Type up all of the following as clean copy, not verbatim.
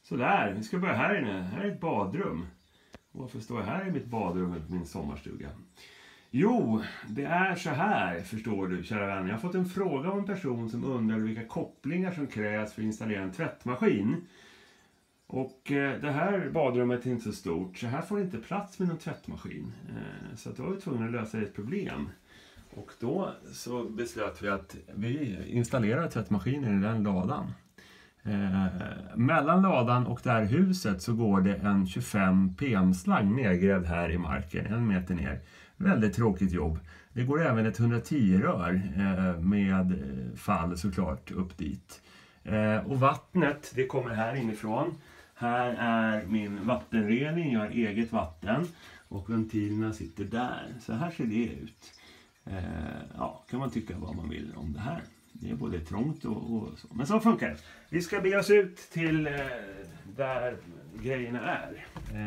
Sådär, vi ska börja här inne. Här är ett badrum. Varför står jag här i mitt badrum på min sommarstuga? Jo, det är så här, förstår du, kära vänner. Jag har fått en fråga av en person som undrar vilka kopplingar som krävs för att installera en tvättmaskin. Och det här badrummet är inte så stort, så här får det inte plats med någon tvättmaskin. Så då var vi tvungna att lösa ett problem. Och då så beslöt vi att vi installerar tvättmaskinen i den ladan. Mellan ladan och det här huset så går det en 25 pm-slang nedgrävd här i marken, 1 meter ner. Väldigt tråkigt jobb. Det går även ett 110-rör med fall såklart upp dit. Och vattnet, det kommer här inifrån. Här är min vattenrening, jag har eget vatten. Och ventilerna sitter där. Så här ser det ut. Ja, kan man tycka vad man vill om det här. Det är både trångt och så. Men så funkar det. Vi ska bege oss ut till där grejerna är.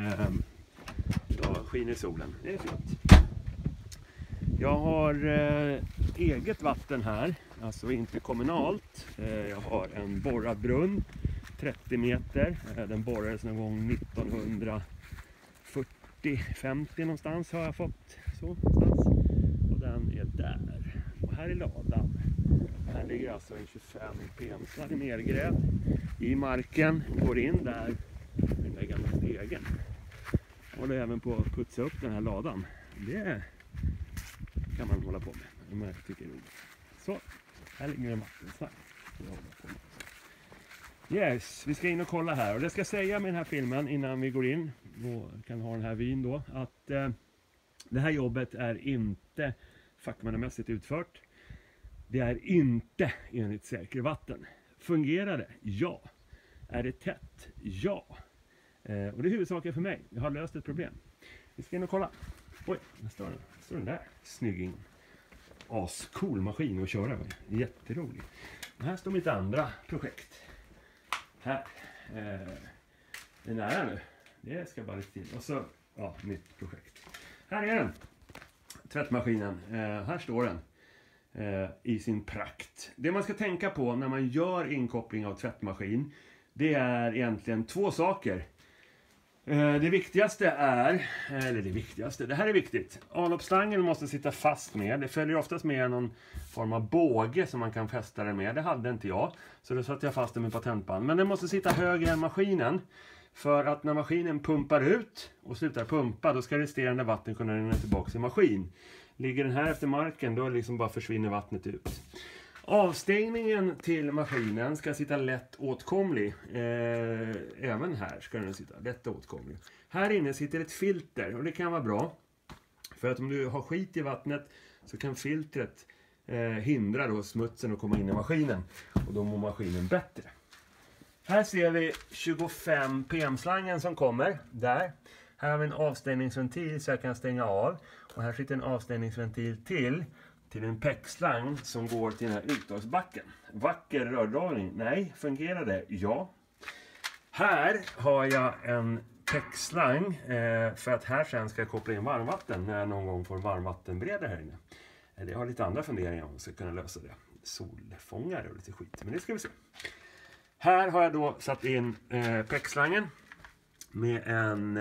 Då skiner solen. Det är fint. Jag har eget vatten här. Alltså inte kommunalt. Jag har en borrad brunn. 30 meter. Den borrades någon gång 1940-50 någonstans har jag fått. Så någonstans. Och den är där. Och här är ladan. Här ligger alltså en 25 pm-slang nergrävd i marken. Går in där med den där gamla stegen. Och det är även på att putsa upp den här ladan. Det kan man hålla på med om jag tycker det är roligt. Så, här ligger en vattenslang. Yes, vi ska in och kolla här. Och det ska jag säga med den här filmen innan vi går in och kan ha den här vin då. Att det här jobbet är inte fackmannamässigt utfört. Det är inte enligt säker vatten. Fungerar det? Ja. Är det tätt? Ja. Och det är huvudsaken för mig. Jag har löst ett problem. Vi ska in och kolla. Oj, där står den där. Snygging. Ascool maskin att köra med. Jätterolig. Och här står mitt andra projekt. Här. Det är nära nu. Det ska bara lite till. Och så, ja, nytt projekt. Här är den. Tvättmaskinen. Här står den. I sin prakt. Det man ska tänka på när man gör inkoppling av tvättmaskin, det är egentligen 2 saker. Det viktigaste är, det här är viktigt. Avloppsstangen måste sitta fast med. Det följer oftast med någon form av båge som man kan fästa det med. Det hade inte jag, så då satte jag fast det med patentband. Men den måste sitta högre än maskinen. För att när maskinen pumpar ut och slutar pumpa, då ska resterande vatten kunna rinna tillbaka i maskin. Ligger den här efter marken, då liksom bara försvinner vattnet ut. Avstängningen till maskinen ska sitta lätt åtkomlig. Även här ska den sitta lätt åtkomlig. Här inne sitter ett filter och det kan vara bra. För att om du har skit i vattnet så kan filtret hindra då smutsen att komma in i maskinen. Och då mår maskinen bättre. Här ser vi 25 pm-slangen som kommer. Där. Här har vi en avstängningsventil så jag kan stänga av. Och här sitter en avstängningsventil till en PEX-slang som går till den här utdragsbacken. Vacker rördragning. Nej, fungerar det? Ja. Här har jag en PEX-slang för att här sen ska jag koppla in varmvatten när jag någon gång får varmvattenbredare här inne. Jag har lite andra funderingar om jag ska kunna lösa det. Solfångare och lite skit, men det ska vi se. Här har jag då satt in PEX-slangen med en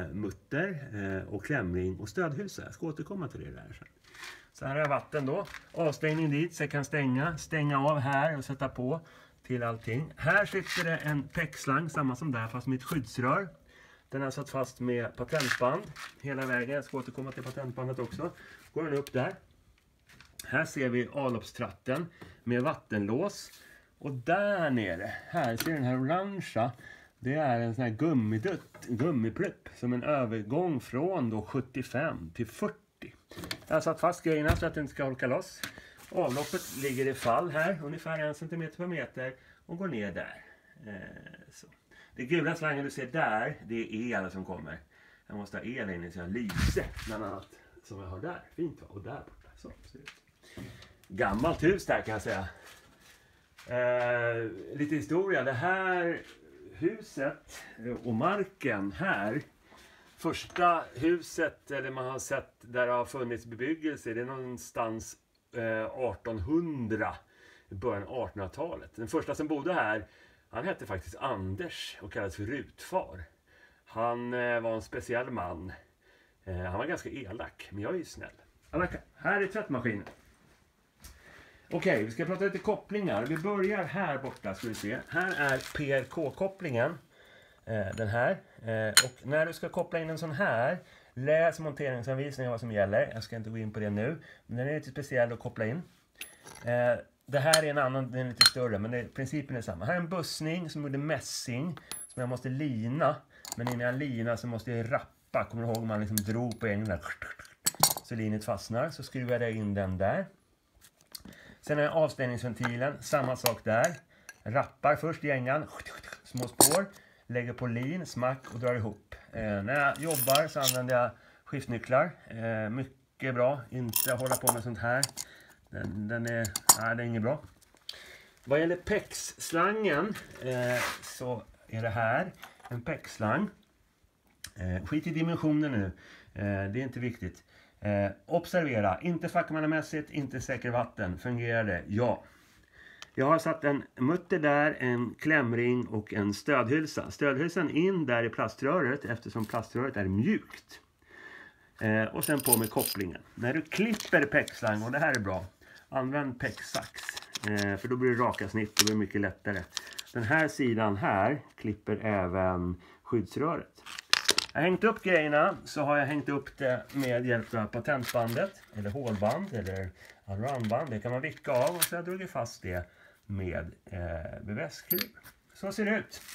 mutter och klämring och stödhus. Jag ska återkomma till det där sen. Så här har jag vatten då. Avstängning dit så jag kan stänga av här och sätta på till allting. Här sitter det en PEX-slang, samma som där fast med ett skyddsrör. Den har satt fast med patentband hela vägen. Jag ska återkomma till patentbandet också. Går den upp där. Här ser vi avloppstratten med vattenlås. Och där nere, här ser den här orangea. Det är en sån här gummiplupp som en övergång från då 75 till 40. Jag har satt fast grejerna så att den inte ska holka loss. Avloppet ligger i fall här, ungefär 1 cm per meter och går ner där. Så. Det gula slangen du ser där, det är el som kommer. Jag måste ha el in i så lyse, bland annat, som jag har där. Fint va? Och där borta. Så ser det ut. Gammalt hus där kan jag säga. Lite historia. Det här huset och marken här, första huset eller man har sett där det har funnits bebyggelse, det är någonstans 1800, i början av 1800-talet. Den första som bodde här, Han hette faktiskt Anders och kallades för Rutfar. Han var en speciell man. Han var ganska elak, men jag är ju snäll. Här är tvättmaskinen. Okej, vi ska prata lite kopplingar. Vi börjar här borta, ska vi se. Här är PRK-kopplingen. Den här. Och när du ska koppla in en sån här, läs monteringsanvisningen vad som gäller. Jag ska inte gå in på det nu. Men den är lite speciell att koppla in. Det här är en annan, den är lite större, men principen är samma. Här är en bussning som gjorde mässing, som jag måste lina. Men innan jag linar så måste jag rappa. Kommer du ihåg man liksom drog på ängen där? Så linet fastnar, så skruvar jag in den där. Sen är avstängningsventilen, samma sak där. Rappar först i ängan, små spår. Lägger på lin, smack och drar ihop. När jag jobbar så använder jag skiftnycklar. Mycket bra, inte hålla på med sånt här. Den är inget bra. Vad gäller PEX-slangen så är det här en PEX-slang. Skit i dimensionen nu, det är inte viktigt. Observera, inte fackmannamässigt, inte säker vatten. Fungerar det? Ja. Jag har satt en mutter där, en klämring och en stödhylsa. Stödhylsan in där i plaströret eftersom plaströret är mjukt. Och sen på med kopplingen. När du klipper PEX-slang, och det här är bra, använd PEX-sax. För då blir det raka snitt, då blir det mycket lättare. Den här sidan här klipper även skyddsröret. Jag har hängt upp grejerna, så har jag hängt upp det med hjälp av patentbandet. Eller hålband, eller allroundband. Det kan man vicka av och så har jag dragit fast det med VVS-skruv. Så ser det ut.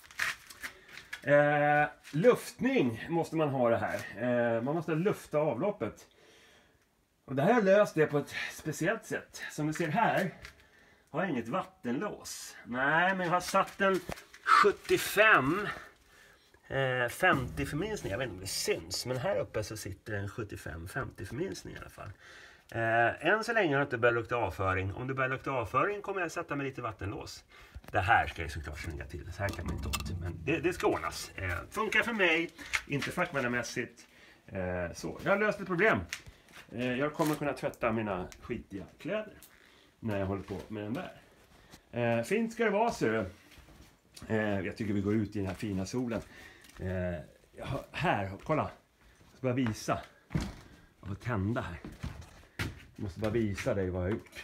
Luftning måste man ha det här. Man måste lufta avloppet. Och det här har löst det på ett speciellt sätt. Som du ser här har jag inget vattenlås. Nej, men jag har satt en 75 50 förminskning. Jag vet inte om det syns, men här uppe så sitter en 75-50 förminskning i alla fall. Än så länge har jag inte börjat lukta avföring. Om du börjar lukta avföring kommer jag sätta med lite vattenlås. Det här ska jag såklart slänga till. Så här kan man inte åt. Men det ska ordnas. Funkar för mig, inte fackmannamässigt. Så, jag har löst ett problem. Jag kommer kunna tvätta mina skitiga kläder när jag håller på med den där. Fint ska det vara, så. Jag tycker vi går ut i den här fina solen. Här, kolla. Jag ska bara visa. Jag får tända här. Jag måste bara visa dig vad jag har gjort.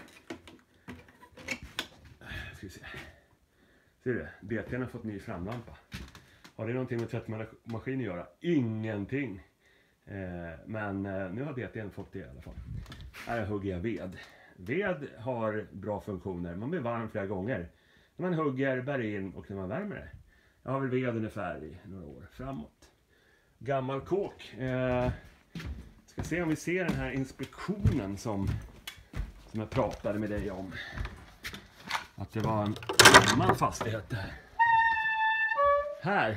Ska vi se. Ser du? BT:n har fått ny framlampa. Har det någonting med tvättmaskin att göra? Ingenting. Men nu har BT:n fått det i alla fall. Här hugger jag ved. Ved har bra funktioner. Man blir varm flera gånger. När man hugger, bär in och när man värmer det. Jag har väl ved ungefär i några år framåt. Gammal kåk. Ska se om vi ser den här inspektionen som jag pratade med dig om. Att det var en gammal fastighet där. Här.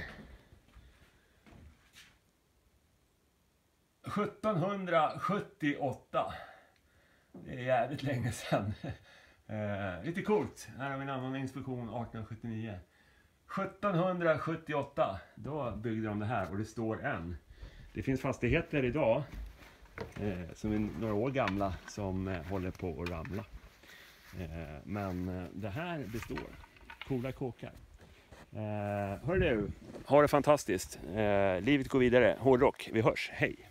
1778. Det är jävligt länge sedan. Lite coolt. Här har vi en annan inspektion 1879. 1778. Då byggde de det här och det står än. Det finns fastigheter idag som är några år gamla som håller på att ramla. Men det här består. Coola kåkar. Hör du, ha det fantastiskt. Livet går vidare. Hårdrock. Vi hörs. Hej!